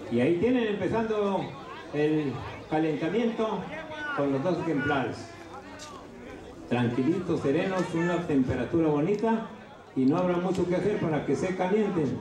Y ahí tienen empezando el calentamiento con los 2 ejemplares. Tranquilitos, serenos, una temperatura bonita y no habrá mucho que hacer para que se calienten.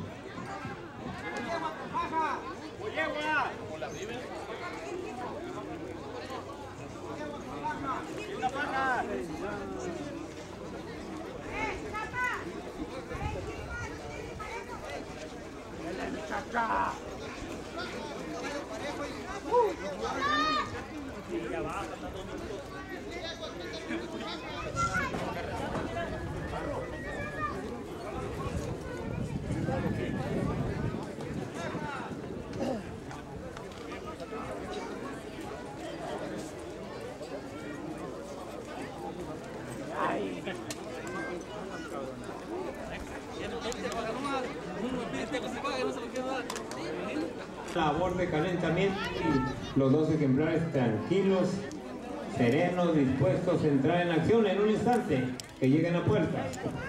Labor de calentamiento y los 2 ejemplares tranquilos, serenos, dispuestos a entrar en acción en un instante que lleguen a puerta.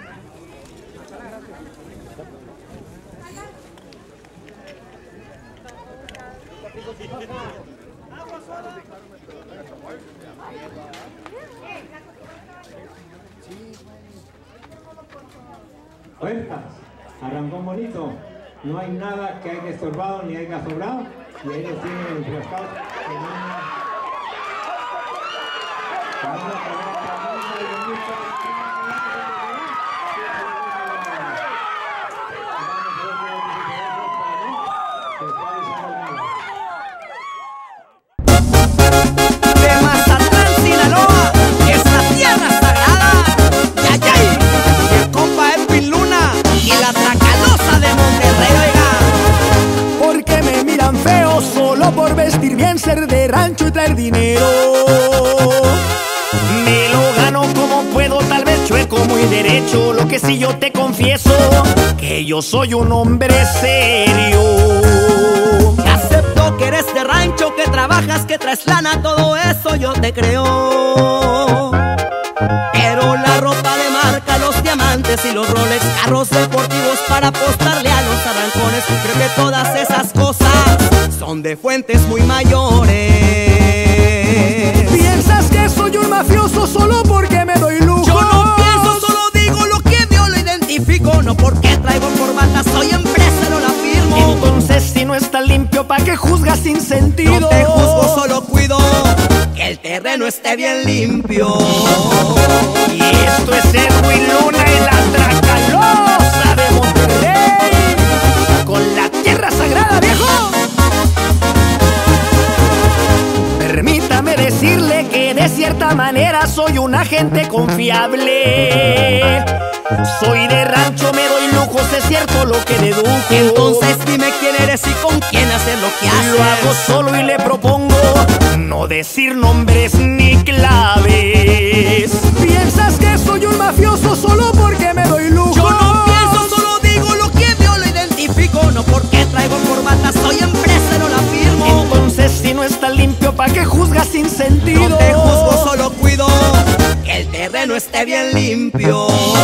Puertas, arrancó bonito. No hay nada que haya estorbado ni haya sobrado y ellos tienen enfrascados en una de Mazatlán, Sinaloa, es la tierra sagrada. ¡Yayay! El compa Edwin Luna y la Tracalosa de Monterrey, oiga. Porque me miran feo solo por vestir bien, ser de rancho y traer dinero. Me lo gano como puedo, tal vez chueco muy derecho. Lo que sí yo te confieso, que yo soy un hombre serio. Acepto que eres de rancho, que trabajas, que traes lana, todo eso yo te creo. Pero la ropa de marca, los diamantes y los Rolex, carros deportivos para apostarle a los arrancones, creo que todas esas cosas son de fuentes muy mayores. ¿Piensas que soy un mafioso solo porque me doy lujo? Yo no pienso, solo digo lo que veo, lo identifico. No porque traigo corbata, soy empresario, la firmo. Entonces si no está limpio, ¿pa' qué juzgas sin sentido? No te juzgo, solo cuido que el terreno esté bien limpio. Y esto es Edwin Luna y la Tracalosa de Monterrey, con la tierra sagrada, viejo. Permítame decirle que de cierta manera soy un agente confiable. Soy de rancho, me doy lujos, es cierto lo que deduje. Entonces dime quién eres y con quién haces lo que haces. Lo hago solo y le propongo no decir nombres ni claves. ¿Piensas que soy un mafioso solo porque me doy lujo? Yo no pienso, solo digo lo que veo, lo identifico. No porque traigo corbata, soy empresario, la firmo. Entonces si no está limpio, ¿pa' qué juzgas sin sentido? No te juzgo, solo cuido que el terreno esté bien limpio.